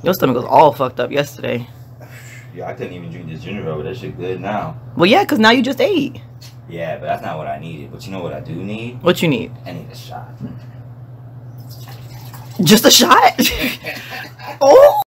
Your stomach was all fucked up yesterday. Yeah, I couldn't even drink this ginger ale, but that shit good now. Well, yeah, because now you just ate. Yeah, but that's not what I needed. But you know what I do need? What you need? I need a shot. Just a shot? Oh!